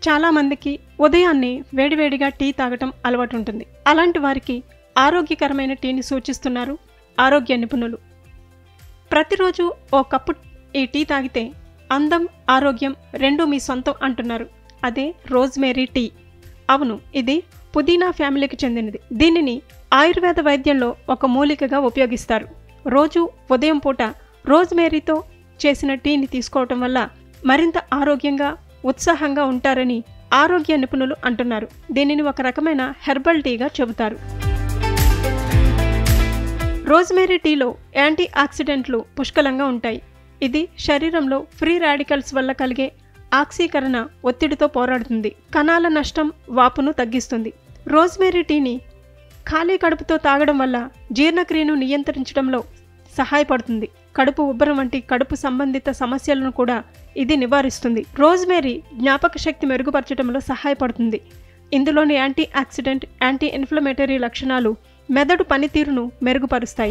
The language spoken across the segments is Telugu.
చాలామందికి ఉదయాన్నే వేడివేడిగా టీ తాగటం అలవాటు ఉంటుంది. అలాంటి వారికి ఆరోగ్యకరమైన టీని సూచిస్తున్నారు ఆరోగ్య నిపుణులు. ప్రతిరోజు ఓ కప్పు ఈ టీ తాగితే అందం, ఆరోగ్యం రెండూ మీ సొంతం అంటున్నారు. అదే రోజ్మేరీ టీ. అవును, ఇది పుదీనా ఫ్యామిలీకి చెందినది. దీనిని ఆయుర్వేద వైద్యంలో ఒక మూలికగా ఉపయోగిస్తారు. రోజు ఉదయం పూట రోజ్మేరీతో చేసిన టీని తీసుకోవటం వల్ల మరింత ఆరోగ్యంగా, ఉత్సాహంగా ఉంటారని ఆరోగ్య నిపుణులు అంటున్నారు. దీనిని ఒక రకమైన హెర్బల్ టీగా చెబుతారు. రోజ్మేరీ టీలో యాంటీ ఆక్సిడెంట్లు పుష్కలంగా ఉంటాయి. ఇది శరీరంలో ఫ్రీ రాడికల్స్ వల్ల కలిగే ఆక్సీకరణ ఒత్తిడితో పోరాడుతుంది. కణాల నష్టం, వాపును తగ్గిస్తుంది. రోజ్మేరీ టీని ఖాళీ కడుపుతో తాగడం వల్ల జీర్ణక్రియను నియంత్రించడంలో సహాయపడుతుంది. కడుపు ఉబ్బరం వంటి కడుపు సంబంధిత సమస్యలను కూడా ఇది నివారిస్తుంది. రోజ్మేరీ జ్ఞాపక శక్తి మెరుగుపరచడంలో సహాయపడుతుంది. ఇందులోని యాంటీ ఆక్సిడెంట్, యాంటీ ఇన్ఫ్లమేటరీ లక్షణాలు మెదడు పనితీరును మెరుగుపరుస్తాయి.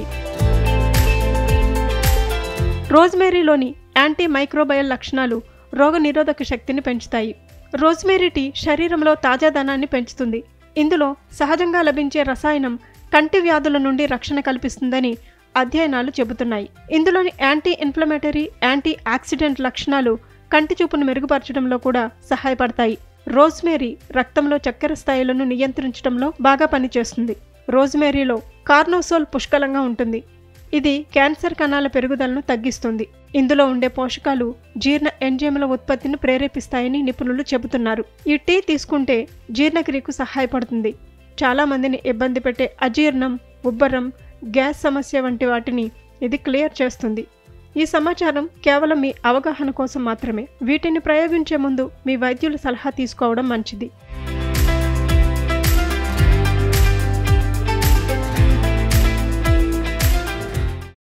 రోజ్మేరీలోని యాంటీ మైక్రోబయల్ లక్షణాలు రోగనిరోధక శక్తిని పెంచుతాయి. రోజ్మేరీ టీ శరీరంలో తాజాదనాన్ని పెంచుతుంది. ఇందులో సహజంగా లభించే రసాయనం కంటి వ్యాధుల నుండి రక్షణ కల్పిస్తుందని అధ్యయనాలు చెబుతున్నాయి. ఇందులోని యాంటీ ఇన్ఫ్లమేటరీ, యాంటీ ఆక్సిడెంట్ లక్షణాలు కంటి చూపును మెరుగుపరచడంలో కూడా సహాయపడతాయి. రోజ్మేరీ రక్తంలో చక్కెర స్థాయిలను నియంత్రించడంలో బాగా పనిచేస్తుంది. రోజ్మేరీలో కార్నోసోల్ పుష్కలంగా ఉంటుంది. ఇది క్యాన్సర్ కణాల పెరుగుదలను తగ్గిస్తుంది. ఇందులో ఉండే పోషకాలు జీర్ణ ఎంజైముల ఉత్పత్తిని ప్రేరేపిస్తాయని నిపుణులు చెబుతున్నారు. ఈ టీ తీసుకుంటే జీర్ణక్రియకు సహాయపడుతుంది. చాలామందిని ఇబ్బంది పెట్టే అజీర్ణం, ఉబ్బరం, గ్యాస్ సమస్య వంటి వాటిని ఇది క్లియర్ చేస్తుంది. ఈ సమాచారం కేవలం మీ అవగాహన కోసం మాత్రమే. వీటిని ప్రయోగించే ముందు మీ వైద్యుల సలహా తీసుకోవడం మంచిది.